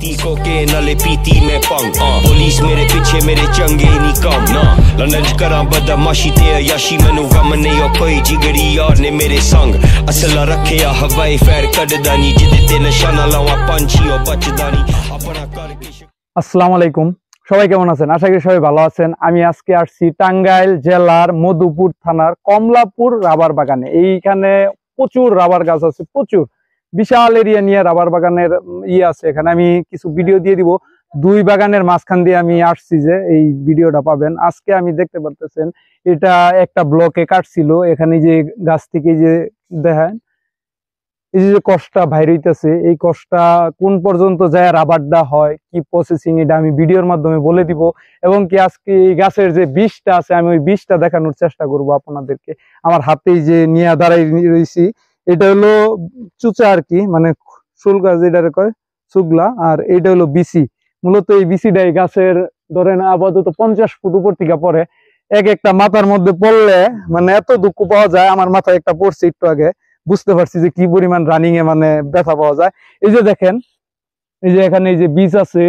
पीती कोकेन नाले पीती मैं पंग पुलिस मेरे पीछे मेरे चंगे नहीं कम ना लंदन करा बदमाशी ते याशी मैनू गम नहीं हो कोई जिगरी यार ने मेरे संग असला रखे या हवाई फैर कड़दा नहीं जिदे ते निशाना लावा पंछी ओ बचदा नहीं अपना करके। আসসালামু আলাইকুম, সবাই কেমন আছেন? আশা করি সবাই ভালো আছেন। আমি আজকে আসছি টাঙ্গাইল জেলার মধুপুর থানার কমলাপুর রাবার বাগানে। এইখানে প্রচুর রাবার গাছ আছে, প্রচুর বিশাল এরিয়া নিয়ে রাবার বাগানের আছে। এখানে আমি কিছু ভিডিও দিয়ে দিব। দুই বাগানের মাঝখান দিয়ে আমি আসছি, যে এই ভিডিওটা পাবেন। আজকে আমি দেখতে পারতেছেন এটা একটা ব্লকে কাটছিল। এখানে যে গাছ থেকে যে দেখেন এই যে কষ্টটা বাইর হইতেছে, এই কষ্টটা কোন পর্যন্ত যায় রাবারটা হয়, কি প্রসেসিং, এটা আমি ভিডিওর মাধ্যমে বলে দিব। এবং কি আজকে এই গাছের যে বীজটা আছে আমি ওই বীজটা দেখানোর চেষ্টা করব আপনাদেরকে। আমার হাতেই যে নিয়ে দাঁড়াই রয়েছি, এটা হলো চুচা আর কি, মানে শুল গাছ যেটারে কয় সুগলা, আর এটা হলো বিসি। মূলত এই বিসিটা এই গাছের ধরেন আপাতত 50 ফুট উপর থেকে পরে। এক একটা মাথার মধ্যে পড়লে মানে এত দুঃখ পাওয়া যায়। আমার মাথায় একটা পড়ছে একটু আগে, বুঝতে পারছি যে কি পরিমাণ রানিং এ মানে ব্যথা পাওয়া যায়। এই যে দেখেন, এই যে এখানে এই যে বীজ আছে,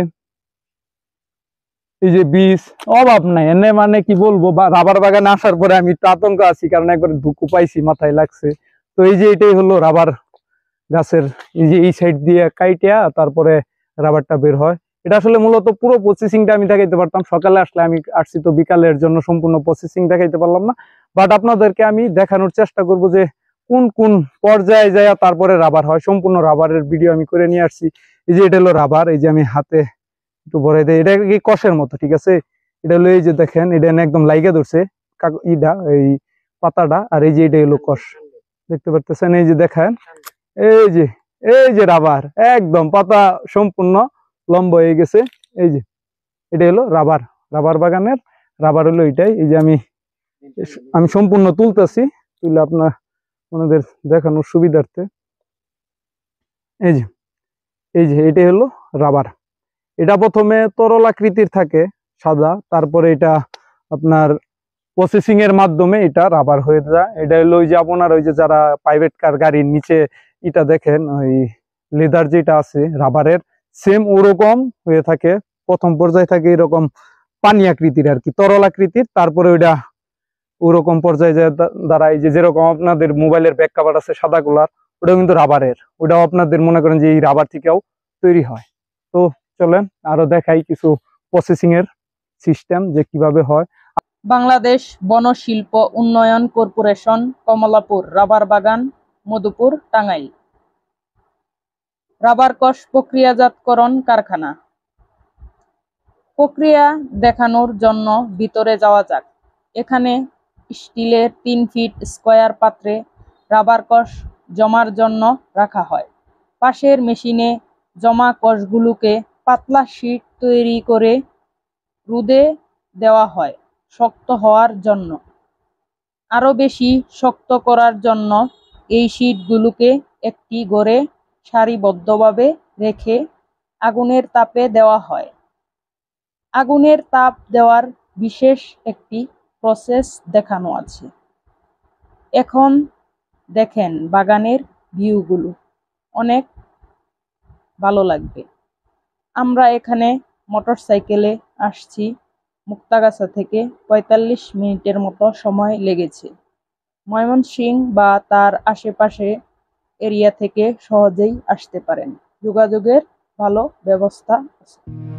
এই যে বীজ অভাব নাই এনে, মানে কি বলবো। রাবার বাগানে আসার পরে আমি একটু আতঙ্ক আছি, কারণ একবার দুঃখ পাইছি, মাথায় লাগছে। তো এই যে এটাই হলো রাবার গাছের, এই যে এই সাইড দিয়ে কাইটিয়া তারপরে রাবারটা বের হয়। এটা আসলে মূলত পুরো প্রসেসিংটা আমি দেখাইতে পারতাম, সকালে আসলে আমি আসছি তো বিকালের জন্য সম্পূর্ণ প্রসেসিং দেখাইতে পারলাম না। বাট আপনাদেরকে আমি দেখানোর চেষ্টা করব যে কোন কোন পর্যায়ে যায় তারপরে রাবার হয়। সম্পূর্ণ রাবারের ভিডিও আমি করে নিয়ে আসছি। এই যে এটা হলো রাবার, এই যে আমি হাতে একটু ভরাই দেয়, এটা কি কষের মতো, ঠিক আছে। এটা হলো এই যে দেখেন, এটা একদম লাইগা ধরছে ইটা এই পাতাটা, আর এই যে এটা হলো কষ, দেখতে পারতেছেন। এই যে দেখেন, এই যে রাবার একদম পাতা সম্পূর্ণ লম্বা হয়ে গেছে। এই যে এটা হলো রাবার, রাবার বাগানের রাবার হলো এটাই। এই যে আমি সম্পূর্ণ তুলতেছি, তুলে আপনার ওনাদের দেখানোর সুবিধার্থে। এই যে এটাই হলো রাবার। এটা প্রথমে তরল আকৃতির থাকে, সাদা, তারপরে এটা আপনার প্রসেসিং এর মাধ্যমে এটা রাবার হয়ে যায়। এটা হলো ওই যে আপনার ওই যে যারা প্রাইভেট কার গাড়ির নিচে এটা দেখেন, ওই লেদার যেটা আছে রাবারের, সেম ওরকম হয়ে থাকে। প্রথম পর্যায়ে থাকে এরকম পানি আকৃতির আর কি, তরল আকৃতির, তারপরে ওইটা ওরকম পর্যায়ে যায় দাঁড়ায়। যে যেরকম আপনাদের মোবাইলের ব্যাক কভার আছে সাদা কালার, ওটাও কিন্তু রাবারের, ওটাও আপনাদের মনে করেন যে এই রাবার থেকেও তৈরি হয়। তো চলেন আরো দেখাই কিছু প্রসেসিং এর সিস্টেম যে কিভাবে হয়। বাংলাদেশ বন শিল্প উন্নয়ন কর্পোরেশন, কমলাপুর রাবার বাগান, মধুপুর, টাঙ্গাইল। রাবার কষ প্রক্রিয়াজাতকরণ কারখানা। প্রক্রিয়া দেখানোর জন্য ভিতরে যাওয়া যাক। এখানে স্টিলের 3 ফিট স্কয়ার পাত্রে রাবার কষ জমার জন্য রাখা হয়। পাশের মেশিনে জমা কষগুলোকে পাতলা শীট তৈরি করে রোদে দেওয়া হয় শক্ত হওয়ার জন্য। আরো বেশি শক্ত করার জন্য এই শীটগুলোকে একটি ঘরে সারিবদ্ধভাবে রেখে আগুনের তাপে দেওয়া হয়। আগুনের তাপ দেওয়ার বিশেষ একটি প্রসেস দেখানো আছে। এখন দেখেন বাগানের ভিউগুলো, অনেক ভালো লাগবে। আমরা এখানে মোটরসাইকেলে আসছি, মুক্তাগাছা থেকে 45 মিনিটের মতো সময় লেগেছে। ময়মনসিংহ বা তার আশেপাশে এরিয়া থেকে সহজেই আসতে পারেন, যোগাযোগের ভালো ব্যবস্থা আছে।